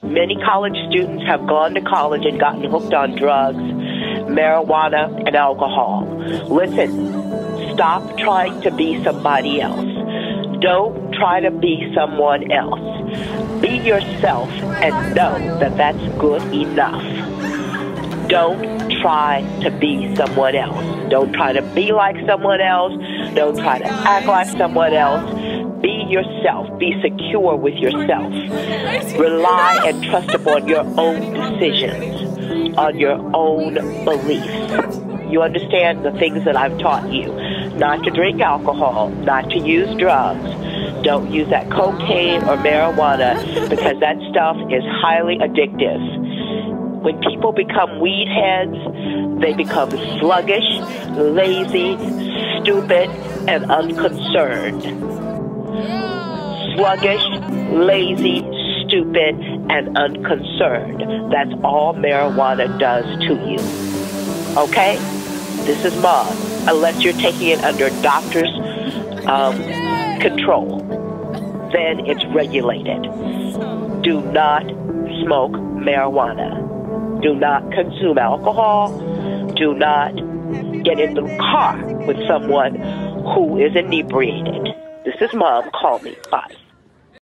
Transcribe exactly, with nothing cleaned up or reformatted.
Many college students have gone to college and gotten hooked on drugs, marijuana, and alcohol. Listen, stop trying to be somebody else. Don't try to be someone else. Be yourself and know that that's good enough. Don't try to be someone else. Don't try to be like someone else. Don't try to act like someone else. Be yourself. Be secure with yourself. Rely and trust upon your own decisions, on your own beliefs. You understand the things that I've taught you. Not to drink alcohol, not to use drugs. Don't use that cocaine or marijuana because that stuff is highly addictive. When people become weed heads, they become sluggish, lazy, stupid, and unconcerned. Sluggish, lazy, stupid, and unconcerned. That's all marijuana does to you. Okay? This is Mom. Unless you're taking it under doctor's um, control, then it's regulated. Do not smoke marijuana. Do not consume alcohol. Do not get in the car with someone who is inebriated. This is Mom. Call me. Bye.